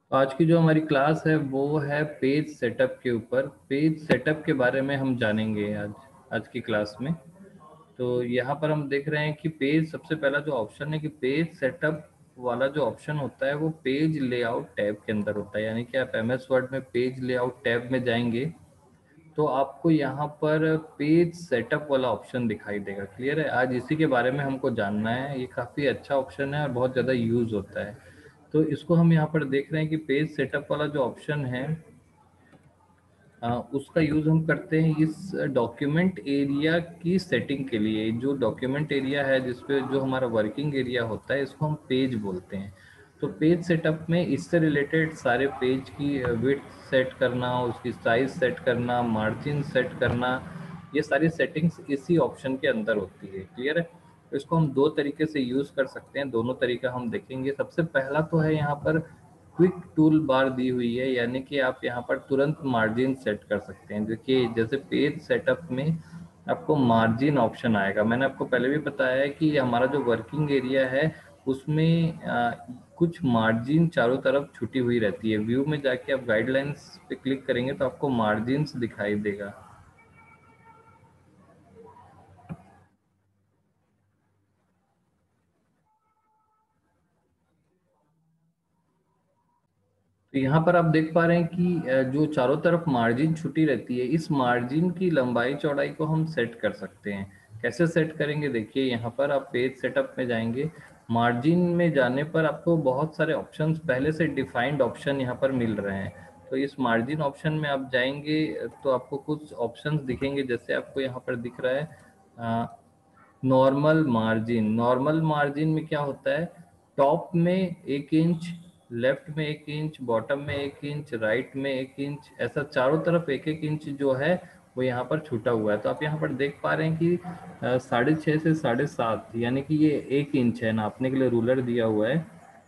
आज की जो हमारी क्लास है वो है पेज सेटअप के ऊपर। पेज सेटअप के बारे में हम जानेंगे आज आज की क्लास में। तो यहाँ पर हम देख रहे हैं कि पेज, सबसे पहला जो ऑप्शन है कि पेज सेटअप वाला जो ऑप्शन होता है वो पेज लेआउट टैब के अंदर होता है। यानी कि आप एमएस वर्ड में पेज लेआउट टैब में जाएंगे तो आपको यहाँ पर पेज सेटअप वाला ऑप्शन दिखाई देगा। क्लियर है? आज इसी के बारे में हमको जानना है। ये काफ़ी अच्छा ऑप्शन है और बहुत ज़्यादा यूज़ होता है। तो इसको हम यहाँ पर देख रहे हैं कि पेज सेटअप वाला जो ऑप्शन है उसका यूज़ हम करते हैं इस डॉक्यूमेंट एरिया की सेटिंग के लिए। जो डॉक्यूमेंट एरिया है जिसपे जो हमारा वर्किंग एरिया होता है इसको हम पेज बोलते हैं। तो पेज सेटअप में इससे रिलेटेड सारे पेज की विड्थ सेट करना, उसकी साइज सेट करना, मार्जिन सेट करना, ये सारी सेटिंग्स इसी ऑप्शन के अंदर होती है। क्लियर है? तो इसको हम दो तरीके से यूज़ कर सकते हैं, दोनों तरीका हम देखेंगे। सबसे पहला तो है यहाँ पर क्विक टूल बार दी हुई है, यानी कि आप यहाँ पर तुरंत मार्जिन सेट कर सकते हैं। देखिए, जैसे पेज सेटअप में आपको मार्जिन ऑप्शन आएगा। मैंने आपको पहले भी बताया है कि हमारा जो वर्किंग एरिया है उसमें कुछ मार्जिन चारों तरफ छुटी हुई रहती है। व्यू में जाके आप गाइडलाइंस पे क्लिक करेंगे तो आपको मार्जिन्स दिखाई देगा। तो यहाँ पर आप देख पा रहे हैं कि जो चारों तरफ मार्जिन छुटी रहती है, इस मार्जिन की लंबाई चौड़ाई को हम सेट कर सकते हैं। कैसे सेट करेंगे? देखिए, यहाँ पर आप पेज सेटअप में जाएंगे। मार्जिन में जाने पर आपको बहुत सारे ऑप्शंस, पहले से डिफाइंड ऑप्शन यहाँ पर मिल रहे हैं। तो इस मार्जिन ऑप्शन में आप जाएंगे तो आपको कुछ ऑप्शंस दिखेंगे। जैसे आपको यहाँ पर दिख रहा है नॉर्मल मार्जिन। नॉर्मल मार्जिन में क्या होता है? टॉप में 1 इंच, लेफ्ट में 1 इंच, बॉटम में 1 इंच, राइट में 1 इंच, ऐसा चारों तरफ 1 1 इंच जो है वो यहाँ पर छूटा हुआ है। तो आप यहाँ पर देख पा रहे हैं कि 6.5 से 7.5, यानी कि ये 1 इंच है, नापने के लिए रूलर दिया हुआ है।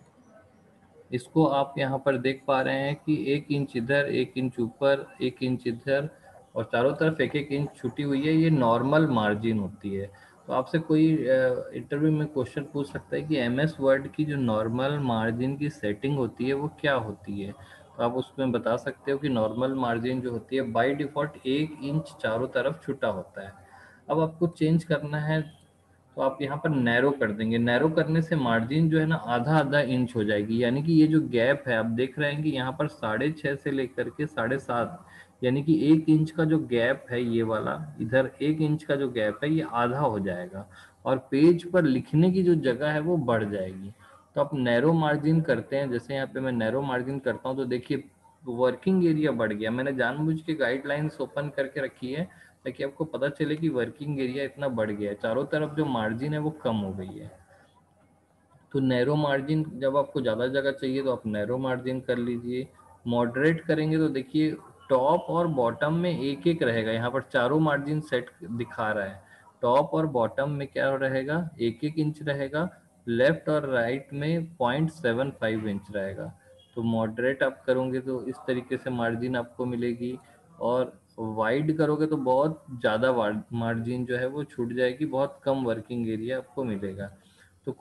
इसको आप यहाँ पर देख पा रहे हैं कि 1 इंच इधर, 1 इंच ऊपर, 1 इंच इधर, और चारों तरफ 1 1 इंच छुटी हुई है। ये नॉर्मल मार्जिन होती है। तो आपसे कोई इंटरव्यू में क्वेश्चन पूछ सकता है कि एमएस वर्ड की जो नॉर्मल मार्जिन की सेटिंग होती है वो क्या होती है। तो आप उसमें बता सकते हो कि नॉर्मल मार्जिन जो होती है बाय डिफ़ॉल्ट 1 इंच चारों तरफ छुटा होता है। अब आपको चेंज करना है तो आप यहाँ पर नैरो कर देंगे। नैरो करने से मार्जिन जो है ना आधा आधा इंच हो जाएगी। यानी कि ये जो गैप है, आप देख रहे हैं कि यहाँ पर 6.5 से लेकर के 7.5, यानी कि 1 इंच का जो गैप है, ये वाला इधर 1 इंच का जो गैप है ये आधा हो जाएगा और पेज पर लिखने की जो जगह है वो बढ़ जाएगी। तो आप नैरो मार्जिन करते हैं, जैसे यहाँ पे मैं नैरो मार्जिन करता हूँ तो देखिए वर्किंग एरिया बढ़ गया। मैंने जानबूझ के गाइडलाइंस ओपन करके रखी है ताकि आपको पता चले कि वर्किंग एरिया इतना बढ़ गया है, चारों तरफ जो मार्जिन है वो कम हो गई है। तो नैरो मार्जिन, जब आपको ज़्यादा जगह चाहिए तो आप नैरो मार्जिन कर लीजिए। मॉडरेट करेंगे तो देखिए टॉप और बॉटम में एक एक रहेगा। यहाँ पर चारों मार्जिन सेट दिखा रहा है। टॉप और बॉटम में क्या रहेगा? 1 1 इंच रहेगा। लेफ्ट और राइट में 0.75 इंच रहेगा। तो मॉडरेट आप करोगे तो इस तरीके से मार्जिन आपको मिलेगी। और वाइड करोगे तो बहुत ज़्यादा मार्जिन जो है वो छूट जाएगी, बहुत कम वर्किंग एरिया आपको मिलेगा। तो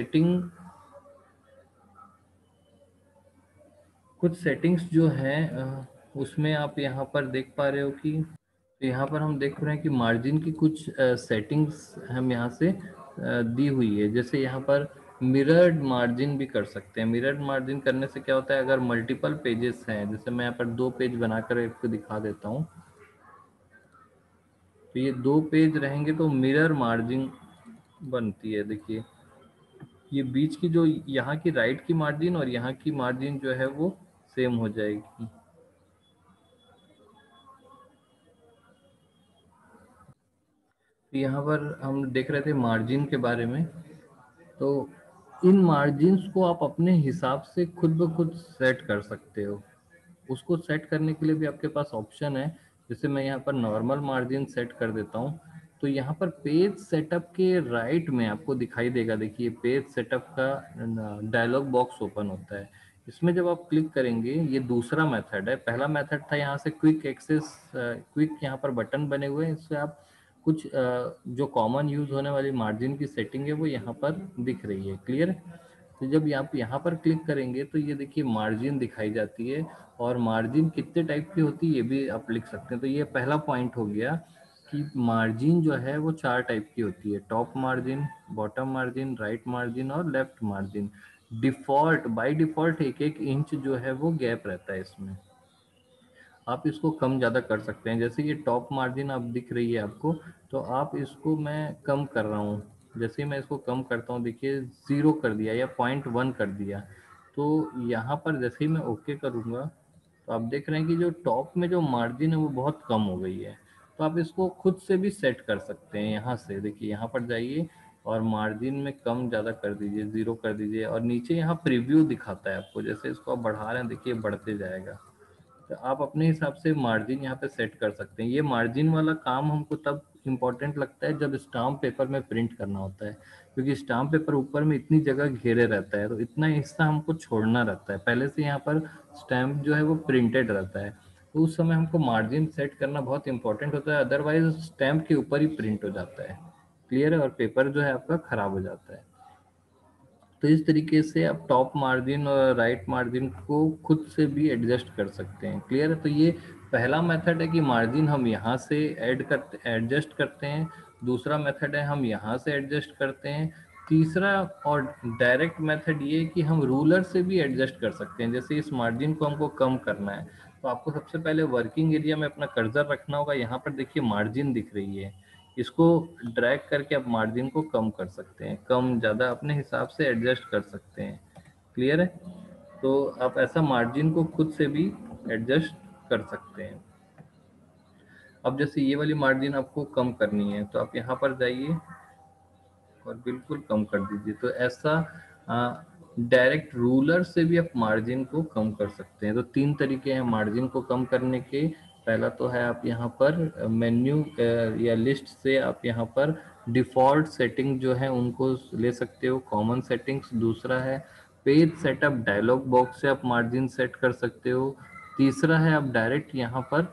कुछ सेटिंग्स जो हैं उसमें आप यहाँ पर देख पा रहे हो कि, तो यहाँ पर हम देख रहे हैं कि मार्जिन की कुछ सेटिंग्स हम यहाँ से दी हुई है। जैसे यहाँ पर मिरर्ड मार्जिन भी कर सकते हैं। मिरर्ड मार्जिन करने से क्या होता है, अगर मल्टीपल पेजेस हैं, जैसे मैं यहाँ पर 2 पेज बनाकर आपको दिखा देता हूँ। तो ये 2 पेज रहेंगे तो मिरर मार्जिन बनती है। देखिए, ये बीच की जो यहाँ की राइट की मार्जिन और यहाँ की मार्जिन जो है वो सेम हो जाएगी। तो यहाँ पर हम देख रहे थे मार्जिन के बारे में। तो इन मार्जिन्स को आप अपने हिसाब से खुद ब खुद सेट कर सकते हो। उसको सेट करने के लिए भी आपके पास ऑप्शन है। जैसे मैं यहाँ पर नॉर्मल मार्जिन सेट कर देता हूँ तो यहाँ पर पेज सेटअप के राइट में आपको दिखाई देगा। देखिए, पेज सेटअप का डायलॉग बॉक्स ओपन होता है। इसमें जब आप क्लिक करेंगे, ये दूसरा मेथड है। पहला मेथड था यहाँ से क्विक एक्सेस, क्विक यहाँ पर बटन बने हुए हैं, इससे आप कुछ जो कॉमन यूज होने वाली मार्जिन की सेटिंग है वो यहाँ पर दिख रही है। क्लियर? तो जब आप यहाँ पर क्लिक करेंगे तो ये देखिए मार्जिन दिखाई जाती है, और मार्जिन कितने टाइप की होती है ये भी आप लिख सकते हैं। तो ये पहला पॉइंट हो गया कि मार्जिन जो है वो 4 टाइप की होती है, top margin, bottom margin, right margin और left margin. Default by default 1-1 inch जो है वो गैप रहता है इसमें। आप इसको कम ज़्यादा कर सकते हैं, जैसे ये टॉप मार्जिन आप दिख रही है आपको, तो आप इसको मैं कम कर रहा हूँ। जैसे ही मैं इसको कम करता हूँ देखिए 0 कर दिया या 0.1 कर दिया। तो यहाँ पर जैसे ही मैं ओके करूँगा तो आप देख रहे हैं कि जो टॉप में जो मार्जिन है वो बहुत कम हो गई है। तो आप इसको खुद से भी सेट कर सकते हैं, यहाँ से देखिए यहाँ पर जाइए और मार्जिन में कम ज़्यादा कर दीजिए, 0 कर दीजिए, और नीचे यहाँ प्रीव्यू दिखाता है आपको, जैसे इसको आप बढ़ा रहे हैं देखिए बढ़ते जाएगा। तो आप अपने हिसाब से मार्जिन यहाँ पे सेट कर सकते हैं। ये मार्जिन वाला काम हमको तब इम्पोर्टेंट लगता है जब स्टाम्प पेपर में प्रिंट करना होता है, क्योंकि स्टाम्प पेपर ऊपर में इतनी जगह घेरे रहता है, तो इतना हिस्सा हमको छोड़ना रहता है, पहले से यहाँ पर स्टैम्प जो है वो प्रिंटेड रहता है। तो उस समय हमको मार्जिन सेट करना बहुत इंपॉर्टेंट होता है, अदरवाइज स्टैम्प के ऊपर ही प्रिंट हो जाता है। क्लियर है, और पेपर जो है आपका खराब हो जाता है। तो इस तरीके से आप टॉप मार्जिन और राइट मार्जिन को खुद से भी एडजस्ट कर सकते हैं। क्लियर है, तो ये पहला मेथड है कि मार्जिन हम यहाँ से एडजस्ट करते हैं। दूसरा मेथड है हम यहाँ से एडजस्ट करते हैं। तीसरा और डायरेक्ट मेथड ये है कि हम रूलर से भी एडजस्ट कर सकते हैं। जैसे इस मार्जिन को हमको कम करना है, तो आपको सबसे पहले वर्किंग एरिया में अपना कर्सर रखना होगा। यहाँ पर देखिए मार्जिन दिख रही है, इसको ड्रैग करके आप मार्जिन को कम कर सकते हैं, कम ज़्यादा अपने हिसाब से एडजस्ट कर सकते हैं। क्लियर है, तो आप ऐसा मार्जिन को खुद से भी एडजस्ट कर सकते हैं। अब जैसे ये वाली मार्जिन आपको कम करनी है तो आप यहाँ पर जाइए और बिल्कुल कम कर दीजिए। तो ऐसा डायरेक्ट रूलर से भी आप मार्जिन को कम कर सकते हैं। तो 3 तरीके हैं मार्जिन को कम करने के। पहला तो है आप यहाँ पर मेन्यू या लिस्ट से आप यहाँ पर डिफ़ॉल्ट सेटिंग जो है उनको ले सकते हो, कॉमन सेटिंग्स। दूसरा है पेज सेटअप डायलॉग बॉक्स से आप मार्जिन सेट कर सकते हो। तीसरा है आप डायरेक्ट यहाँ पर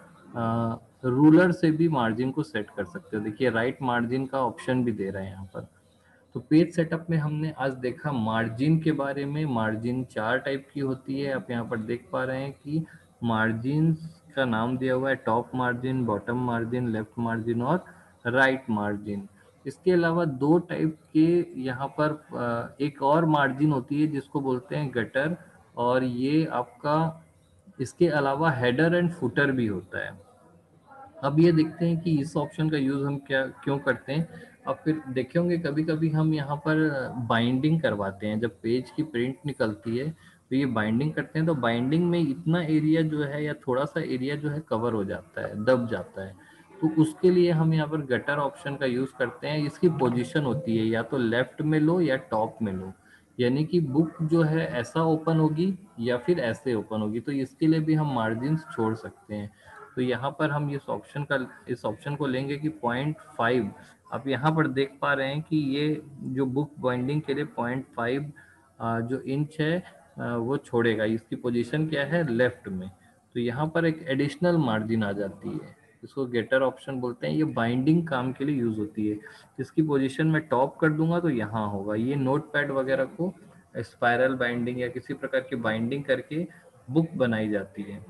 रूलर से भी मार्जिन को सेट कर सकते हो। देखिए राइट मार्जिन का ऑप्शन भी दे रहा है यहाँ पर। तो पेज सेटअप में हमने आज देखा मार्जिन के बारे में। मार्जिन 4 टाइप की होती है, आप यहाँ पर देख पा रहे हैं कि मार्जिन का नाम दिया हुआ है top margin, bottom margin, left margin और राइट मार्जिन। इसके अलावा 2 टाइप के यहाँ पर एक और मार्जिन होती है जिसको बोलते हैं गटर, और ये आपका इसके अलावा हेडर एंड फुटर भी होता है। अब ये देखते हैं कि इस ऑप्शन का यूज़ हम क्या क्यों करते हैं। अब फिर देखे होंगे कभी कभी हम यहाँ पर बाइंडिंग करवाते हैं, जब पेज की प्रिंट निकलती है तो ये बाइंडिंग करते हैं, तो बाइंडिंग में इतना एरिया जो है या थोड़ा सा एरिया जो है कवर हो जाता है, दब जाता है। तो उसके लिए हम यहाँ पर गटर ऑप्शन का यूज़ करते हैं। इसकी पोजीशन होती है या तो लेफ्ट में लो या टॉप में लो, यानी कि बुक जो है ऐसा ओपन होगी या फिर ऐसे ओपन होगी। तो इसके लिए भी हम मार्जिन छोड़ सकते हैं। तो यहाँ पर हम इस ऑप्शन को लेंगे कि 0.5। आप यहाँ पर देख पा रहे हैं कि ये जो बुक बाइंडिंग के लिए 0.5 जो इंच है वो छोड़ेगा। इसकी पोजीशन क्या है, लेफ्ट में। तो यहाँ पर एक एडिशनल मार्जिन आ जाती है, इसको गेटर ऑप्शन बोलते हैं। ये बाइंडिंग काम के लिए यूज होती है। इसकी पोजीशन में टॉप कर दूंगा तो यहाँ होगा। ये नोट पैड वगैरह को स्पाइरल बाइंडिंग या किसी प्रकार की बाइंडिंग करके बुक बनाई जाती है,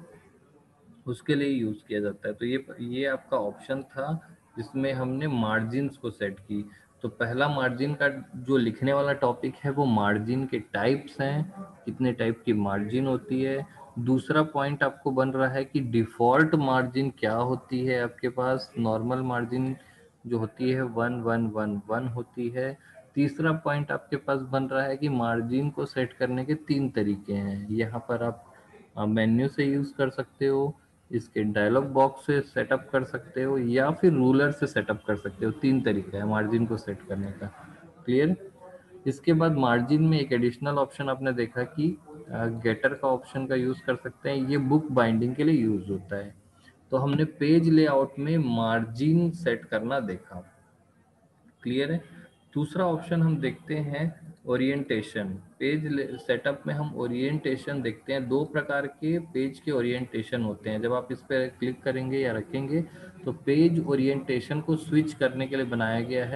उसके लिए यूज किया जाता है। तो ये आपका ऑप्शन था जिसमें हमने मार्जिन्स को सेट की। तो पहला मार्जिन का जो लिखने वाला टॉपिक है वो मार्जिन के टाइप्स हैं, कितने टाइप की मार्जिन होती है। दूसरा पॉइंट आपको बन रहा है कि डिफॉल्ट मार्जिन क्या होती है। आपके पास नॉर्मल मार्जिन जो होती है 1111 होती है। तीसरा पॉइंट आपके पास बन रहा है कि मार्जिन को सेट करने के 3 तरीके हैं। यहाँ पर आप मेन्यू से यूज कर सकते हो, इसके डायलॉग बॉक्स से सेटअप कर सकते हो, या फिर रूलर से सेटअप कर सकते हो। 3 तरीका है मार्जिन को सेट करने का। क्लियर। इसके बाद मार्जिन में एक एडिशनल ऑप्शन आपने देखा कि गेटर का ऑप्शन का यूज कर सकते हैं, ये बुक बाइंडिंग के लिए यूज होता है। तो हमने पेज लेआउट में मार्जिन सेट करना देखा। क्लियर है। दूसरा ऑप्शन हम देखते हैं ओरिएंटेशन। पेज सेटअप में हम ओरिएंटेशन देखते हैं। 2 प्रकार के पेज के ओरिएंटेशन होते हैं। जब आप इस पर क्लिक करेंगे या रखेंगे तो पेज ओरिएंटेशन को स्विच करने के लिए बनाया गया है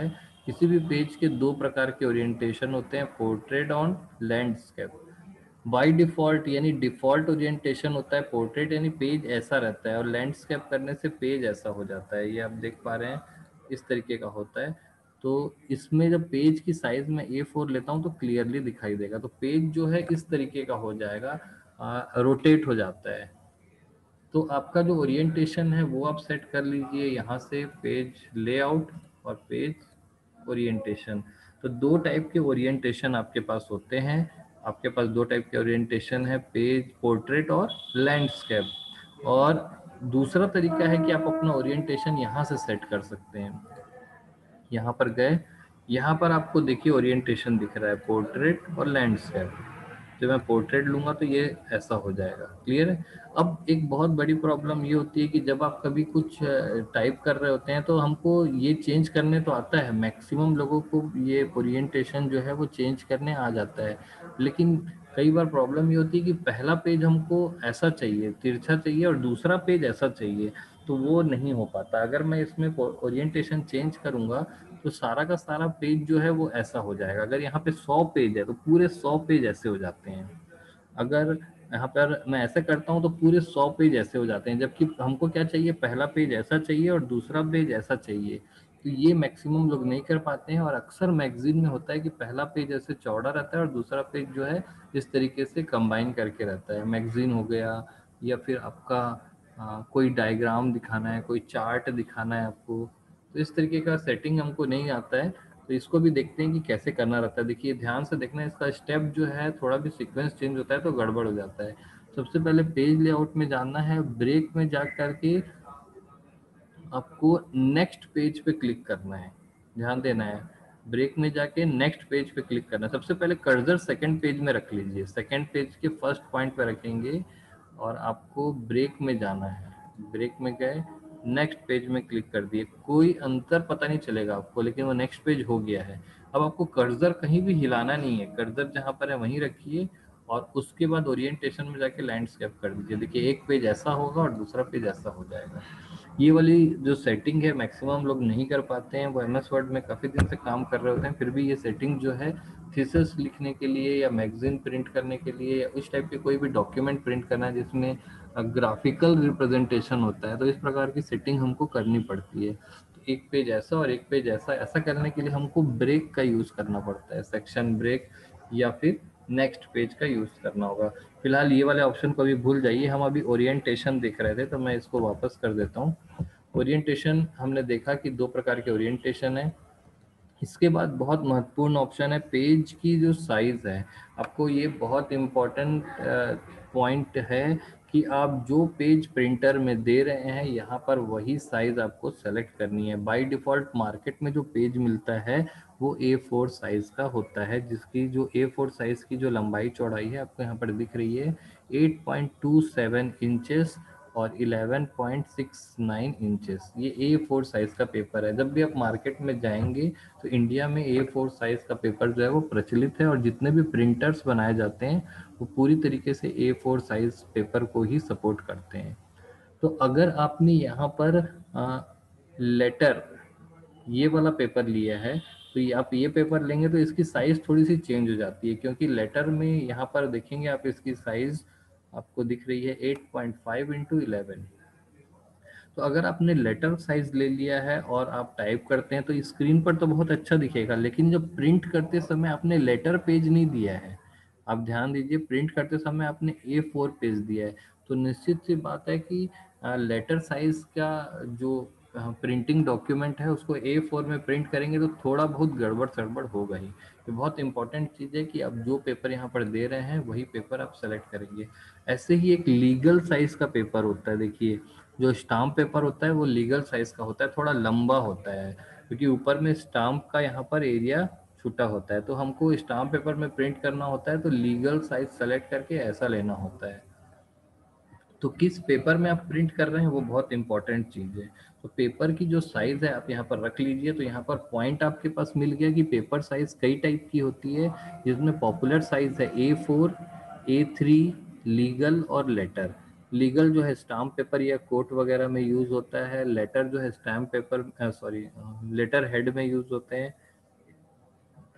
किसी भी पेज के दो प्रकार के ओरिएंटेशन होते हैं, पोर्ट्रेट और लैंडस्केप। बाय डिफॉल्ट यानी डिफॉल्ट ओरिएंटेशन होता है पोर्ट्रेट, यानी पेज ऐसा रहता है, और लैंडस्केप करने से पेज ऐसा हो जाता है। ये आप देख पा रहे हैं, इस तरीके का होता है। तो इसमें जब पेज की साइज में A4 लेता हूँ तो क्लियरली दिखाई देगा। तो पेज जो है इस तरीके का हो जाएगा, रोटेट हो जाता है। तो आपका जो ओरिएंटेशन है वो आप सेट कर लीजिए यहाँ से, पेज लेआउट और पेज ओरिएंटेशन। तो दो टाइप के ओरिएंटेशन आपके पास होते हैं। आपके पास दो टाइप के ओरिएंटेशन है, पेज पोर्ट्रेट और लैंडस्केप। और दूसरा तरीका है कि आप अपना ओरिएंटेशन यहाँ से सेट कर सकते हैं। यहाँ पर गए, यहाँ पर आपको देखिए ओरिएंटेशन दिख रहा है, पोर्ट्रेट और लैंडस्केप। जब मैं पोर्ट्रेट लूंगा तो ये ऐसा हो जाएगा, क्लियर है। अब एक बहुत बड़ी प्रॉब्लम ये होती है कि जब आप कभी कुछ टाइप कर रहे होते हैं तो हमको ये चेंज करने तो आता है, मैक्सिमम लोगों को ये ओरिएंटेशन जो है वो चेंज करने आ जाता है। लेकिन कई बार प्रॉब्लम ये होती है कि पहला पेज हमको ऐसा चाहिए, तिरछा चाहिए, और दूसरा पेज ऐसा चाहिए, तो वो नहीं हो पाता। अगर मैं इसमें ओरिएंटेशन चेंज करूंगा तो सारा का सारा पेज जो है वो ऐसा हो जाएगा। अगर यहाँ पे 100 पेज है तो पूरे 100 पेज ऐसे हो जाते हैं। अगर यहाँ पर मैं ऐसे करता हूँ तो पूरे 100 पेज ऐसे हो जाते हैं, जबकि हमको क्या चाहिए, पहला पेज ऐसा चाहिए और दूसरा पेज ऐसा चाहिए। तो ये मैक्सिमम लोग नहीं कर पाते हैं, और अक्सर मैगजीन में होता है कि पहला पेज ऐसे चौड़ा रहता है और दूसरा पेज जो है इस तरीके से कंबाइन करके रहता है। मैगजीन हो गया, या फिर आपका कोई डायग्राम दिखाना है, कोई चार्ट दिखाना है आपको, तो इस तरीके का सेटिंग हमको नहीं आता है। तो इसको भी देखते हैं कि कैसे करना रहता है। देखिए ध्यान से देखना, इसका स्टेप जो है थोड़ा भी सीक्वेंस चेंज होता है तो गड़बड़ हो जाता है। सबसे पहले पेज लेआउट में जाना है, ब्रेक में जा करके आपको नेक्स्ट पेज पे क्लिक करना है, ध्यान देना है। ब्रेक में जाके नेक्स्ट पेज पे क्लिक करना है। सबसे पहले कर्सर सेकंड पेज में रख लीजिए, सेकंड पेज के फर्स्ट पॉइंट पे रखेंगे, और आपको ब्रेक में जाना है। ब्रेक में गए, नेक्स्ट पेज में क्लिक कर दिए, कोई अंतर पता नहीं चलेगा आपको, लेकिन वो नेक्स्ट पेज हो गया है। अब आपको कर्सर कहीं भी हिलाना नहीं है, कर्सर जहाँ पर है वहीं रखिए, और उसके बाद ओरिएंटेशन में जाके लैंडस्केप कर दीजिए। देखिए एक पेज ऐसा होगा और दूसरा पेज ऐसा हो जाएगा। ये वाली जो सेटिंग है मैक्सिमम लोग नहीं कर पाते हैं। वो MS वर्ड में काफ़ी दिन से काम कर रहे होते हैं, फिर भी ये सेटिंग जो है थीसिस लिखने के लिए या मैगजीन प्रिंट करने के लिए या उस टाइप के कोई भी डॉक्यूमेंट प्रिंट करना है जिसमें ग्राफिकल रिप्रेजेंटेशन होता है, तो इस प्रकार की सेटिंग हमको करनी पड़ती है। तो एक पेज ऐसा और एक पेज ऐसा, ऐसा करने के लिए हमको ब्रेक का यूज़ करना पड़ता है, सेक्शन ब्रेक, या फिर नेक्स्ट पेज का यूज़ करना होगा। फिलहाल ये वाले ऑप्शन को अभी भूल जाइए, हम अभी ओरिएंटेशन देख रहे थे, तो मैं इसको वापस कर देता हूँ। ओरिएंटेशन हमने देखा कि दो प्रकार के ओरिएंटेशन है। इसके बाद बहुत महत्वपूर्ण ऑप्शन है पेज की जो साइज है। आपको ये बहुत इम्पोर्टेंट पॉइंट है कि आप जो पेज प्रिंटर में दे रहे हैं यहाँ पर वही साइज आपको सेलेक्ट करनी है। बाय डिफ़ॉल्ट मार्केट में जो पेज मिलता है वो A4 साइज का होता है, जिसकी जो A4 साइज की जो लंबाई चौड़ाई है आपको यहाँ पर दिख रही है 8.27 इंचेस और 11.69 इंचेस। ये A4 साइज का पेपर है। जब भी आप मार्केट में जाएंगे तो इंडिया में A4 साइज का पेपर जो है वो प्रचलित है, और जितने भी प्रिंटर्स बनाए जाते हैं वो पूरी तरीके से A4 साइज पेपर को ही सपोर्ट करते हैं। तो अगर आपने यहाँ पर लेटर ये वाला पेपर लिया है, तो ये आप ये पेपर लेंगे तो इसकी साइज थोड़ी सी चेंज हो जाती है, क्योंकि लेटर में यहाँ पर देखेंगे आप इसकी साइज आपको दिख रही है 8.5 × 11। तो अगर आपने लेटर साइज ले लिया है और आप टाइप करते हैं तो स्क्रीन पर तो बहुत अच्छा दिखेगा, लेकिन जब प्रिंट करते समय आपने लेटर पेज नहीं दिया है, आप ध्यान दीजिए, प्रिंट करते समय आपने A4 पेज दिया है, तो निश्चित सी बात है कि लेटर साइज का जो प्रिंटिंग डॉक्यूमेंट है उसको A4 में प्रिंट करेंगे तो थोड़ा बहुत गड़बड़ सड़बड़ होगा ही। ये बहुत इंपॉर्टेंट चीज़ है कि आप जो पेपर यहाँ पर दे रहे हैं वही पेपर आप सेलेक्ट करेंगे। ऐसे ही एक लीगल साइज का पेपर होता है, देखिए जो स्टाम्प पेपर होता है वो लीगल साइज का होता है, थोड़ा लंबा होता है, क्योंकि ऊपर में स्टाम्प का यहाँ पर एरिया छोटा होता है। तो हमको स्टाम्प पेपर में प्रिंट करना होता है तो लीगल साइज सेलेक्ट करके ऐसा लेना होता है। तो किस पेपर में आप प्रिंट कर रहे हैं वो बहुत इंपॉर्टेंट चीज़ है। तो पेपर की जो साइज है आप यहाँ पर रख लीजिए। तो यहाँ पर पॉइंट आपके पास मिल गया कि पेपर साइज कई टाइप की होती है, जिसमें पॉपुलर साइज है A4, A3, लीगल और लेटर। लीगल जो है स्टाम्प पेपर या कोर्ट वगैरह में यूज होता है। लेटर जो है stamp paper, sorry, letter head में यूज होते हैं।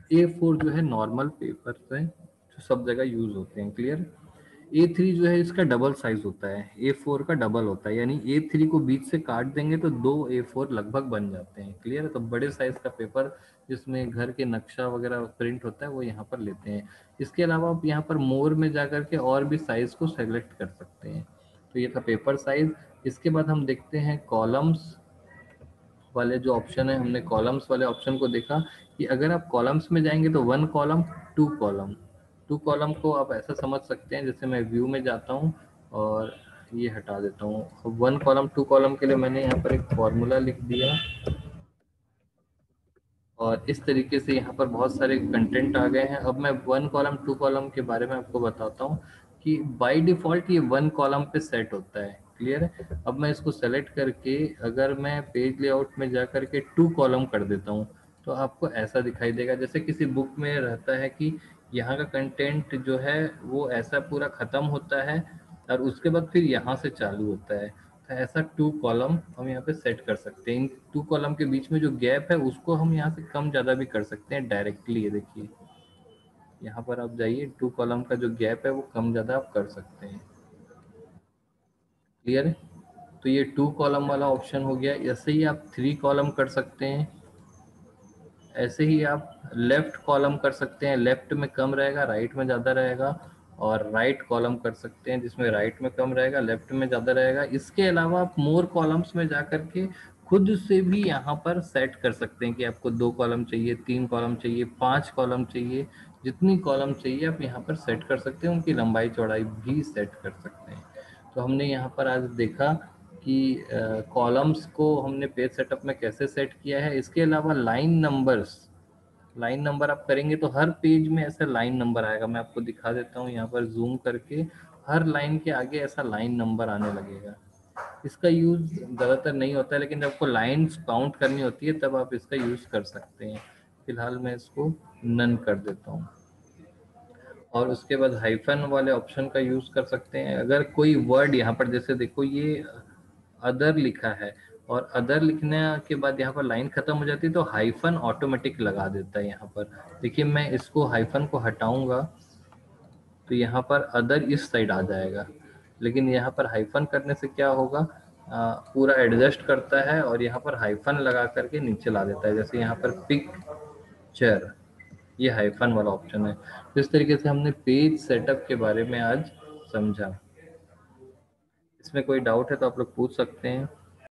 A4 जो है नॉर्मल पेपर है जो सब जगह यूज होते हैं, क्लियर। A3 जो है इसका डबल साइज होता है, A4 का डबल होता है, यानी A3 को बीच से काट देंगे तो 2 A4 लगभग बन जाते हैं, क्लियर है। तो बड़े साइज का पेपर जिसमें घर के नक्शा वगैरह प्रिंट होता है वो यहाँ पर लेते हैं। इसके अलावा आप यहाँ पर मोर में जा करके और भी साइज को सेलेक्ट कर सकते हैं। तो ये था पेपर साइज। इसके बाद हम देखते हैं कॉलम्स वाले जो ऑप्शन है, हमने कॉलम्स वाले ऑप्शन को देखा कि अगर आप कॉलम्स में जाएंगे तो 1 कॉलम 2 कॉलम। 2 कॉलम को आप ऐसा समझ सकते हैं, जैसे मैं व्यू में जाता हूँ और ये हटा देता हूँ। 1 कॉलम 2 कॉलम के लिए मैंने यहाँ पर एक फॉर्मूला लिख दिया और इस तरीके से यहाँ पर बहुत सारे कंटेंट आ गए हैं। अब मैं 1 कॉलम 2 कॉलम के बारे में आपको बताता हूँ कि बाय डिफॉल्ट ये 1 कॉलम पे सेट होता है, क्लियर है। अब मैं इसको सेलेक्ट करके अगर मैं पेज लेआउट में जा करके 2 कॉलम कर देता हूँ तो आपको ऐसा दिखाई देगा, जैसे किसी बुक में रहता है कि यहाँ का कंटेंट जो है वो ऐसा पूरा खत्म होता है और उसके बाद फिर यहाँ से चालू होता है। तो ऐसा 2 कॉलम हम यहाँ पे सेट कर सकते हैं। इन 2 कॉलम के बीच में जो गैप है उसको हम यहाँ से कम ज़्यादा भी कर सकते हैं डायरेक्टली। ये देखिए यहाँ पर आप जाइए, 2 कॉलम का जो गैप है वो कम ज़्यादा आप कर सकते हैं, क्लियर है। तो ये 2 कॉलम वाला ऑप्शन हो गया। ऐसे ही आप 3 कॉलम कर सकते हैं। ऐसे ही आप लेफ्ट कॉलम कर सकते हैं, लेफ्ट में कम रहेगा राइट में ज़्यादा रहेगा। और राइट कॉलम कर सकते हैं जिसमें राइट में कम रहेगा लेफ्ट में ज़्यादा रहेगा। इसके अलावा आप मोर कॉलम्स में जा करके खुद से भी यहाँ पर सेट कर सकते हैं कि आपको 2 कॉलम चाहिए, 3 कॉलम चाहिए, 5 कॉलम चाहिए। जितनी कॉलम चाहिए आप यहाँ पर सेट कर सकते हैं, उनकी लंबाई चौड़ाई भी सेट कर सकते हैं। तो हमने यहाँ पर आज देखा कि कॉलम्स को हमने पेज सेटअप में कैसे सेट किया है। इसके अलावा लाइन नंबर्स, लाइन नंबर आप करेंगे तो हर पेज में ऐसा लाइन नंबर आएगा। मैं आपको दिखा देता हूँ यहाँ पर जूम करके, हर लाइन के आगे ऐसा लाइन नंबर आने लगेगा। इसका यूज ज़्यादातर नहीं होता है, लेकिन जब आपको लाइंस काउंट करनी होती है तब आप इसका यूज कर सकते हैं। फिलहाल मैं इसको नन कर देता हूँ। और उसके बाद हाइफन वाले ऑप्शन का यूज कर सकते हैं। अगर कोई वर्ड यहाँ पर, जैसे देखो ये अदर लिखा है और अदर लिखने के बाद यहाँ पर लाइन खत्म हो जाती है तो हाइफन ऑटोमेटिक लगा देता है यहाँ पर। देखिए मैं इसको हाइफन को हटाऊंगा तो यहाँ पर अदर इस साइड आ जाएगा, लेकिन यहाँ पर हाइफन करने से क्या होगा, पूरा एडजस्ट करता है और यहाँ पर हाइफन लगा करके नीचे ला देता है। जैसे यहाँ पर पिक्चर, ये हाइफन वाला ऑप्शन है। तो इस तरीके से हमने पेज सेटअप के बारे में आज समझा। इसमें कोई डाउट है तो आप लोग पूछ सकते हैं।